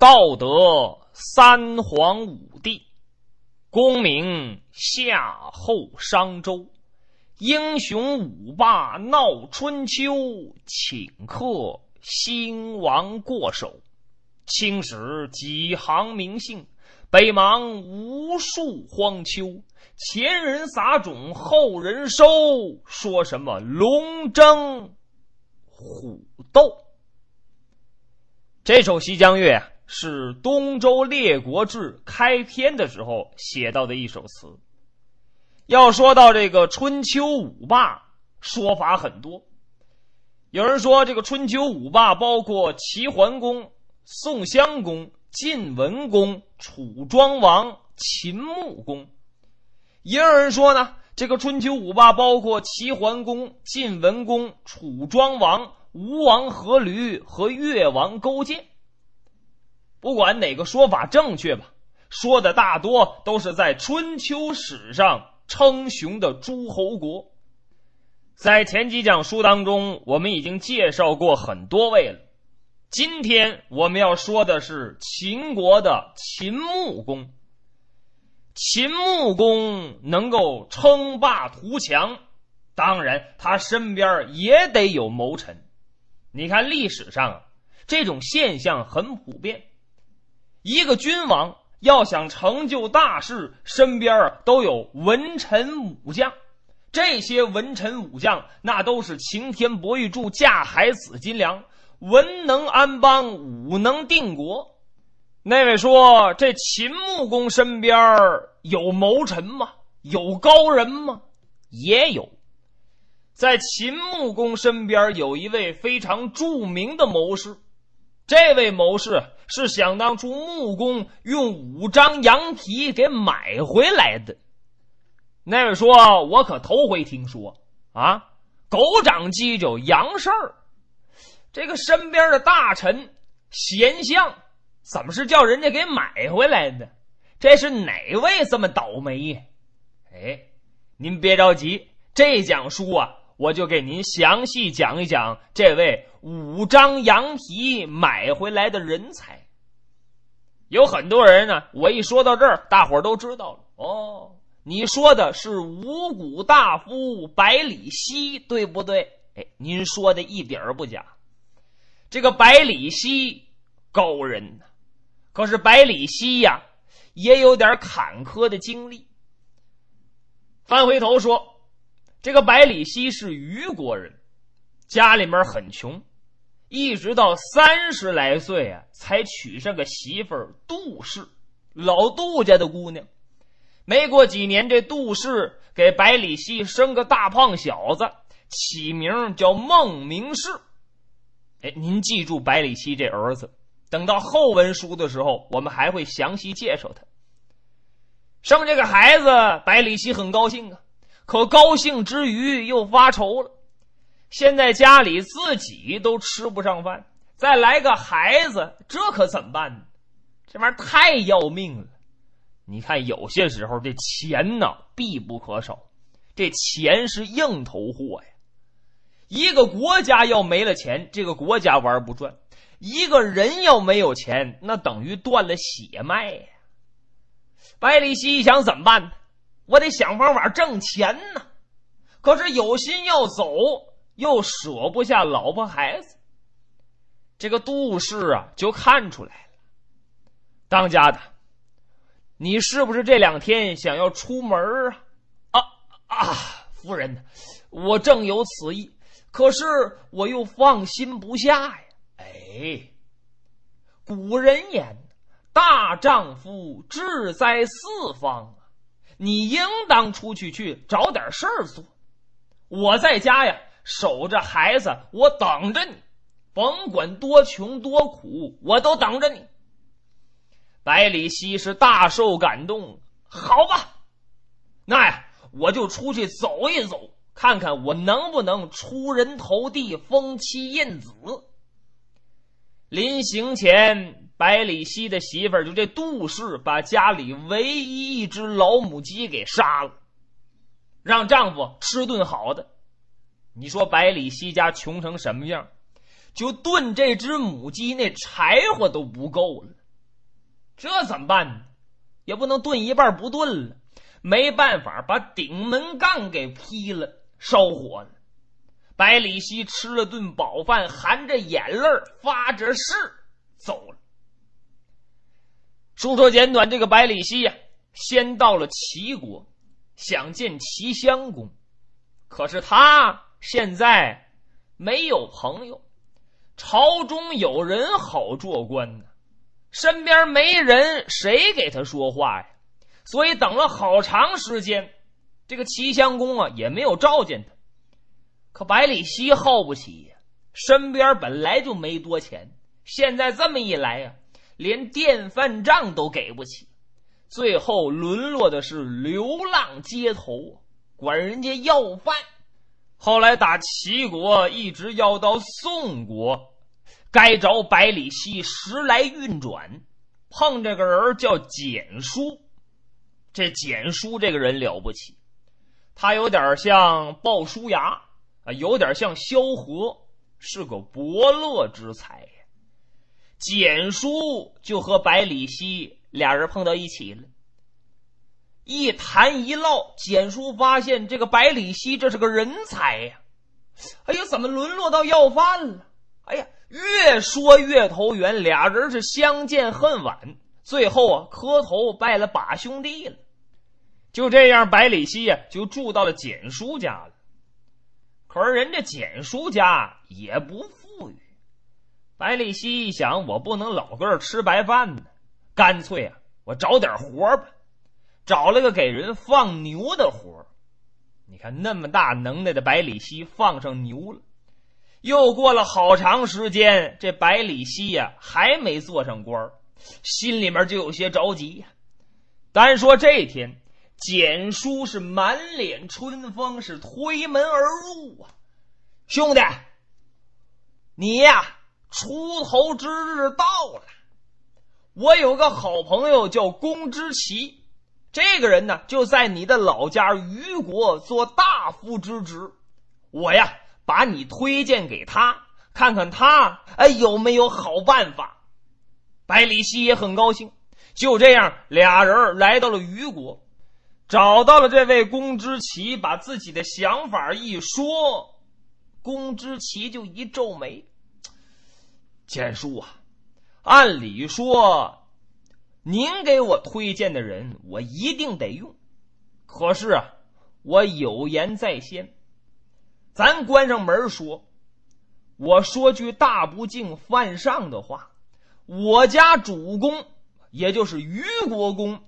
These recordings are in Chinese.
道德三皇五帝，功名夏后商周，英雄五霸闹春秋，顷刻兴亡过手。青史几行名姓，北邙无数荒丘。前人撒种，后人收，说什么龙争虎斗。这首西江月是东周列国志开篇的时候写到的一首词。要说到这个春秋五霸，说法很多。有人说这个春秋五霸包括齐桓公、宋襄公、晋文公、楚庄王、秦穆公。也有人说呢，这个春秋五霸包括齐桓公、晋文公、楚庄王、吴王阖闾和越王勾践。不管哪个说法正确吧，说的大多都是在春秋史上称雄的诸侯国。在前几讲书当中，我们已经介绍过很多位了。今天我们要说的是秦国的秦穆公。秦穆公能够称霸图强，当然他身边也得有谋臣。你看历史上这种现象很普遍。一个君王要想成就大事，身边都有文臣武将。这些文臣武将那都是擎天博玉柱、架海紫金梁，文能安邦，武能定国。那位说这秦穆公身边有谋臣吗？有高人吗？也有。在秦穆公身边有一位非常著名的谋士，这位谋士是想当初穆公用5张羊蹄给买回来的。那位说我可头回听说啊，狗长犄角羊事儿，这个身边的大臣贤相怎么是叫人家给买回来的？这是哪位这么倒霉呀？您别着急，这讲书啊，我就给您详细讲一讲这位5张羊蹄买回来的人才。有很多人呢，我一说到这儿，大伙儿都知道了。哦，你说的是五谷大夫百里奚，对不对？您说的一点儿不假。这个百里奚高人呢，可是百里奚呀，也有点坎坷的经历。翻回头说，这个百里奚是虞国人，家里面很穷，一直到30来岁才娶上个媳妇儿杜氏，老杜家的姑娘。没过几年，这杜氏给百里奚生个大胖小子，起名叫孟明氏。您记住百里奚这儿子，等到后文书的时候，我们还会详细介绍他。生这个孩子，百里奚很高兴啊，可高兴之余又发愁了。现在家里自己都吃不上饭，再来个孩子，这可怎么办呢？这玩意儿太要命了。你看有些时候这钱呢必不可少，这钱是硬头货呀。一个国家要没了钱，这个国家玩不转；一个人要没有钱，那等于断了血脉呀。百里奚一想怎么办呢？我得想方法挣钱呢。可是有心要走，又舍不下老婆孩子。这个杜氏就看出来了，当家的，你是不是这2天想要出门夫人，我正有此意，可是我又放心不下呀。古人言，大丈夫志在四方，你应当出去找点事儿做。我在家呀，守着孩子，我等着你，甭管多穷多苦，我都等着你。百里奚是大受感动，好吧，那我就出去走一走，看看我能不能出人头地，封妻印子。临行前，百里奚的媳妇儿就这杜氏把家里唯一一只老母鸡给杀了，让丈夫吃顿好的。你说百里奚家穷成什么样，就炖这只母鸡那柴火都不够了。 这怎么办呢？也不能炖一半不炖了，没办法把顶门杠给劈了，烧火了。百里奚吃了顿饱饭，含着眼泪发着誓走了。书说简短，这个百里奚先到了齐国，想见齐襄公，可是他现在没有朋友，朝中有人好做官呢，身边没人，谁给他说话呀？所以等了好长时间，这个齐襄公也没有召见他。可百里奚耗不起呀，身边本来就没多钱，现在这么一来连电饭账都给不起，最后沦落的是流浪街头，管人家要饭。后来打齐国一直要到宋国，该着百里奚时来运转，碰这个人叫简叔。这简叔这个人了不起，他有点像鲍叔牙，有点像萧何，是个伯乐之才。简叔就和百里奚俩人碰到一起了，一谈一唠，简叔发现这个百里奚这是个人才呀！哎呀，怎么沦落到要饭了？哎呀，越说越投缘，俩人是相见恨晚，最后磕头拜了把兄弟了。就这样，百里奚就住到了简叔家了。可是人家简叔家也不富裕，百里奚一想，我不能老搁这吃白饭呢，干脆我找点活吧。找了个给人放牛的活。你看那么大能耐的百里奚放上牛了。又过了好长时间，这百里奚还没做上官，心里面就有些着急单说这天，简叔是满脸春风，是推门而入兄弟，你出头之日到了。我有个好朋友叫公之奇，这个人呢就在你的老家虞国做大夫之职，我把你推荐给他，看看他有没有好办法。百里奚也很高兴，就这样俩人来到了虞国，找到了这位公之奇，把自己的想法一说，公之奇就一皱眉。简叔按理说您给我推荐的人我一定得用，可是我有言在先，咱关上门说，我说句大不敬犯上的话，我家主公也就是虞国公，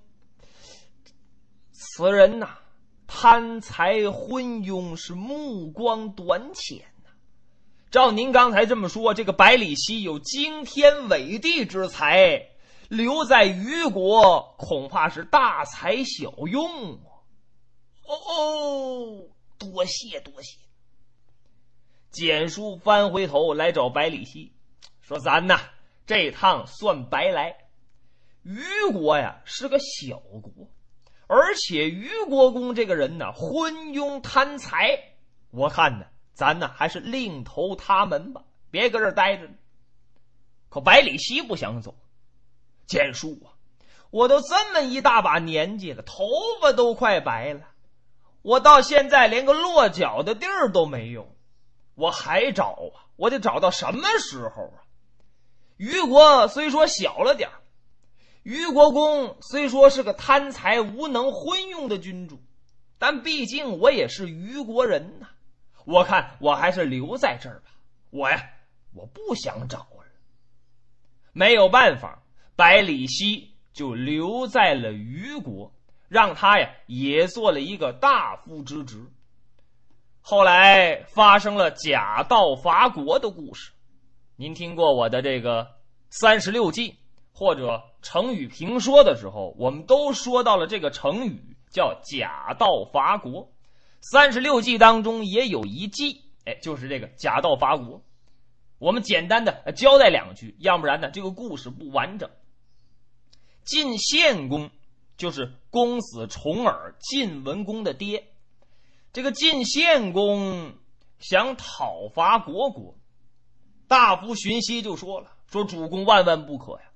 此人贪财昏庸，是目光短浅照您刚才这么说，这个百里奚有惊天伟地之才，留在虞国恐怕是大材小用。多谢多谢。简叔翻回头来找百里奚，说咱这趟算白来。虞国是个小国，而且虞国公这个人昏庸贪财，我看咱还是另投他门吧，别搁这儿待着。可百里奚不想走。简叔我都这么一大把年纪了，头发都快白了，我到现在连个落脚的地儿都没有，我还找我得找到什么时候虞国虽说小了点，虞国公虽说是个贪财无能昏庸的君主，但毕竟我也是虞国人我看我还是留在这儿吧，我不想找了。没有办法，百里奚就留在了虞国，让他也做了一个大夫之职。后来发生了假道伐国的故事，您听过我的这个36计或者成语评说的时候，我们都说到了这个成语叫假道伐国。36计当中也有一计，就是这个假道伐国。我们简单的交代两句，要不然这个故事不完整。晋献公就是公子重耳晋文公的爹，这个晋献公想讨伐国，大夫荀息就说了，说主公万万不可呀，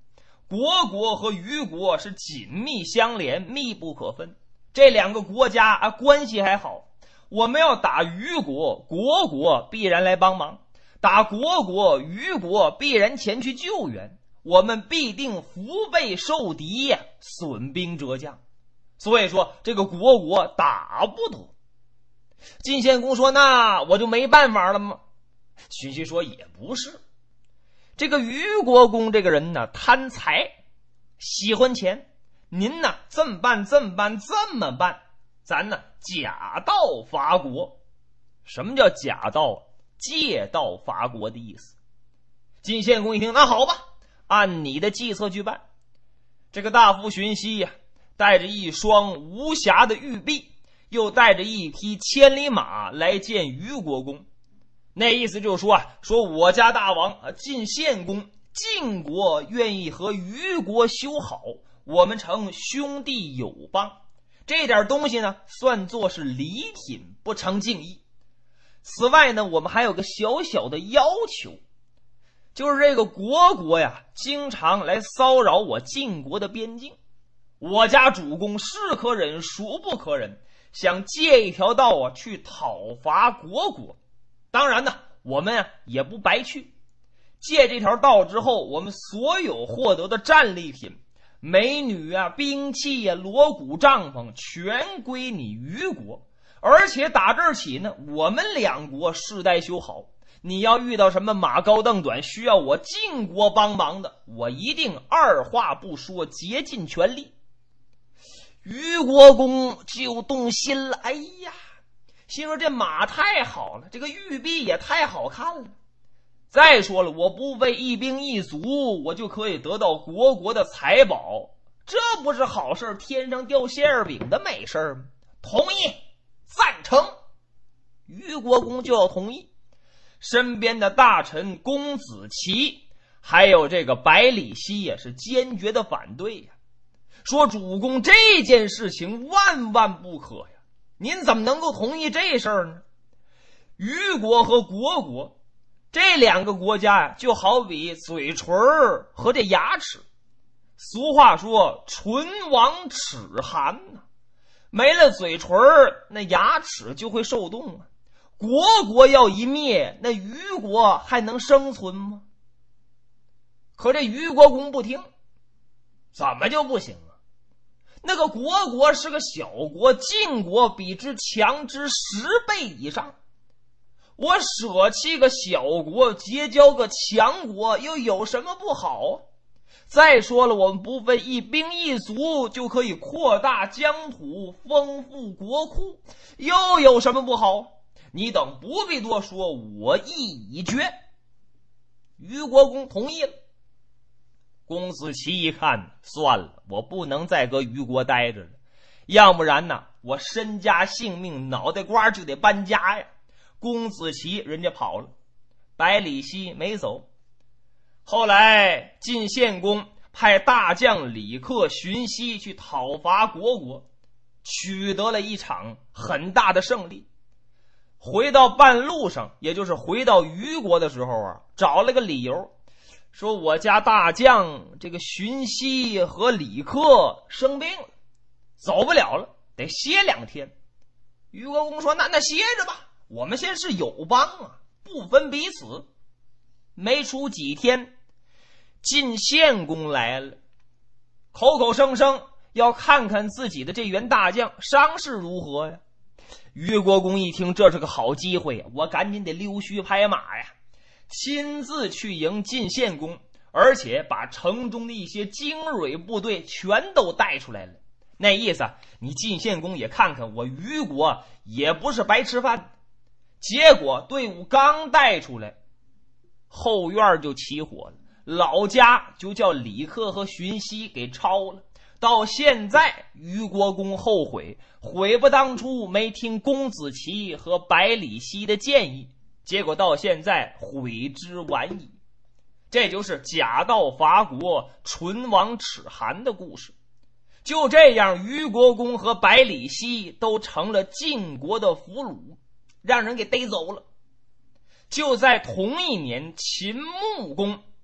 国国和虞国是紧密相连，密不可分。这两个国家啊，关系还好。我们要打虞国，国国必然来帮忙；打国国，虞国必然前去救援。我们必定腹背受敌呀，损兵折将。所以说，这个国国打不得。晋献公说：“那我就没办法了吗？”荀息说：“也不是。这个虞国公这个人呢，贪财，喜欢钱。您呢，这么办，这么办，咱呢假道伐国。什么叫假道？借道伐国的意思。”晋献公一听，那好吧，按你的计策去办。这个大夫荀息呀，带着一双无瑕的玉璧，又带着一匹千里马来见虞国公。那意思就是说我家大王晋献公晋国愿意和虞国修好，我们成兄弟友邦。这点东西呢，算作是礼品，不成敬意。此外呢，我们还有个小小的要求，就是这个国国呀，经常来骚扰我晋国的边境。我家主公是可忍，孰不可忍，想借一条道啊，去讨伐国国。当然呢，我们也不白去。借这条道之后，我们所有获得的战利品，美女啊、兵器啊、锣鼓帐篷，全归你虞国。而且打这儿起呢，我们两国世代修好。你要遇到什么马高凳短需要我晋国帮忙的，我一定二话不说，竭尽全力。虞国公就动心了，哎呀，心说这马太好了，这个玉璧也太好看了。再说了，我不费一兵一卒，我就可以得到国国的财宝，这不是好事，天上掉馅饼的美事吗？同意，赞成。虞国公就要同意。身边的大臣公子期还有这个百里奚也是坚决的反对呀，说主公这件事情万万不可呀，您怎么能够同意这事儿呢？虞国和国国这两个国家呀，就好比嘴唇和这牙齿。俗话说唇亡齿寒呐，没了嘴唇，那牙齿就会受冻啊。国国要一灭，那虞国还能生存吗？可这虞国公不听。怎么就不行啊？那个国国是个小国，晋国比之强之10倍以上。我舍弃个小国，结交个强国，又有什么不好？再说了，我们不费一兵一卒就可以扩大疆土，丰富国库，又有什么不好？你等不必多说，我意已决。虞国公同意了。公子期一看，算了，我不能再搁虞国待着了，要不然呢，我身家性命脑袋瓜就得搬家呀。公子期人家跑了，百里奚没走。后来晋献公派大将李克、荀息去讨伐国国，取得了一场很大的胜利。回到半路上，也就是回到虞国的时候啊，找了个理由，说我家大将这个荀息和李克生病了，走不了了，得歇2天。虞国公说那歇着吧，我们现在是友邦啊，不分彼此。没出几天，晋献公来了，口口声声要看看自己的这员大将伤势如何呀。虞国公一听这是个好机会呀，我赶紧得溜须拍马呀，亲自去迎晋献公，而且把城中的一些精锐部队全都带出来了。那意思你晋献公也看看我虞国也不是白吃饭。结果队伍刚带出来，后院就起火了，老家就叫李克和荀息给抄了。到现在虞国公后悔，悔不当初没听公子期和百里奚的建议，结果到现在悔之晚矣。这就是假道伐国，唇亡齿寒的故事。就这样，虞国公和百里奚都成了晋国的俘虏，让人给逮走了。就在同一年，秦穆公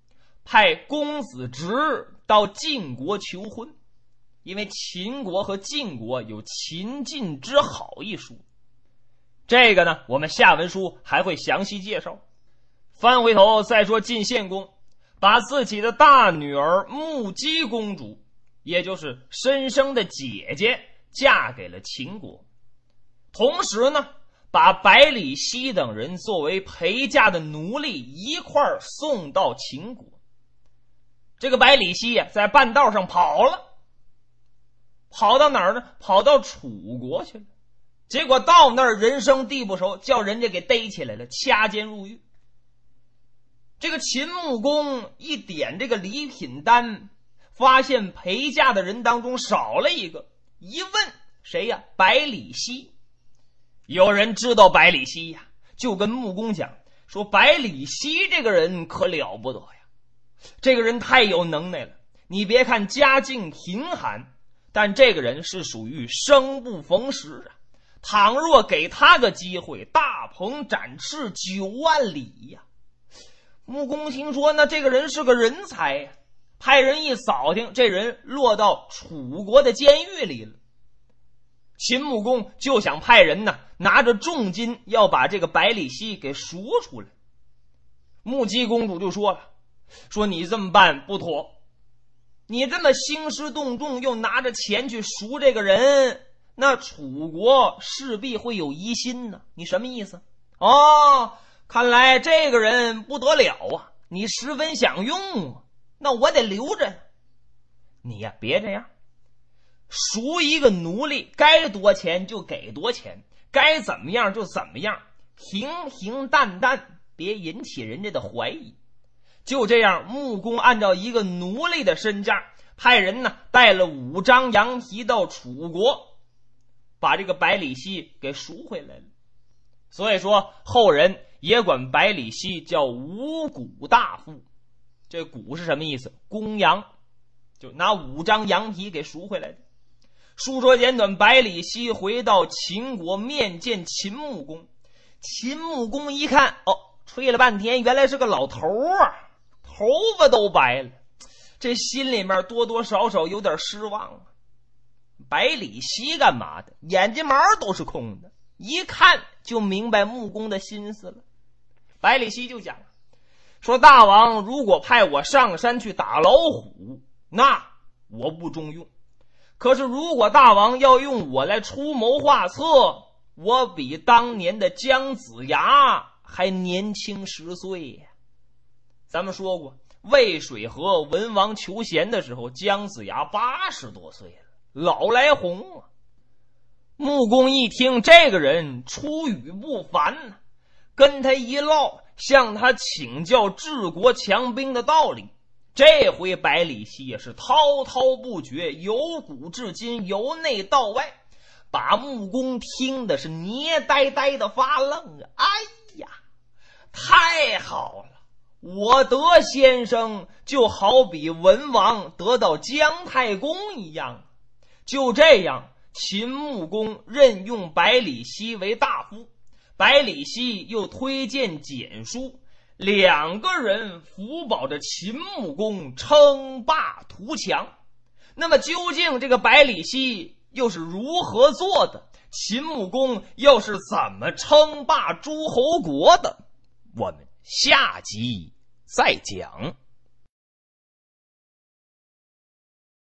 派公子直到晋国求婚，因为秦国和晋国有秦晋之好一说。这个呢，我们下文书还会详细介绍。翻回头再说，晋献公把自己的大女儿穆姬公主，也就是申生的姐姐，嫁给了秦国，同时呢，把百里奚等人作为陪嫁的奴隶一块儿送到秦国。这个百里奚呀，在半道上跑了，跑到哪儿呢？跑到楚国去了。结果到那儿人生地不熟，叫人家给逮起来了，掐奸入狱。这个秦穆公一点这个礼品单，发现陪嫁的人当中少了一个，一问谁呀？百里奚。有人知道百里奚呀，就跟穆公讲说，百里奚这个人可了不得呀，这个人太有能耐了。你别看家境贫寒，但这个人是属于生不逢时啊。倘若给他个机会，大鹏展翅9万里呀。穆公心说，那这个人是个人才呀，派人一扫听，这人落到楚国的监狱里了。秦穆公就想派人呢，拿着重金要把这个百里奚给赎出来。穆姬公主就说了，说你这么办不妥，你这么兴师动众，又拿着钱去赎这个人，那楚国势必会有疑心呢。你什么意思？哦，看来这个人不得了啊，你十分想用啊，那我得留着。你呀，别这样，赎一个奴隶，该多钱就给多钱，该怎么样就怎么样，平平淡淡，别引起人家的怀疑。就这样，穆公按照一个奴隶的身价，派人呢带了5张羊皮到楚国，把这个百里奚给赎回来了。所以说后人也管百里奚叫五谷大夫。这谷是什么意思？公羊，就拿5张羊皮给赎回来的。书说简短，百里奚回到秦国面见秦穆公。秦穆公一看，哦，吹了半天原来是个老头啊，头发都白了，这心里面多多少少有点失望啊。百里奚干嘛的？眼睛毛都是空的，一看就明白穆公的心思了。百里奚就讲说，大王如果派我上山去打老虎，那我不中用，可是如果大王要用我来出谋划策，我比当年的姜子牙还年轻10岁呀。咱们说过，渭水河文王求贤的时候，姜子牙80多岁了，老来红啊。穆公一听这个人出语不凡呢，跟他一唠，向他请教治国强兵的道理。这回百里奚也是滔滔不绝，由古至今，由内到外，把穆公听的是捏呆呆的发愣啊！哎呀，太好了，我得先生就好比文王得到姜太公一样。就这样，秦穆公任用百里奚为大夫，百里奚又推荐蹇叔，2个人辅保着秦穆公称霸图强。那么究竟这个百里奚又是如何做的？秦穆公又是怎么称霸诸侯国的？我们下集再讲。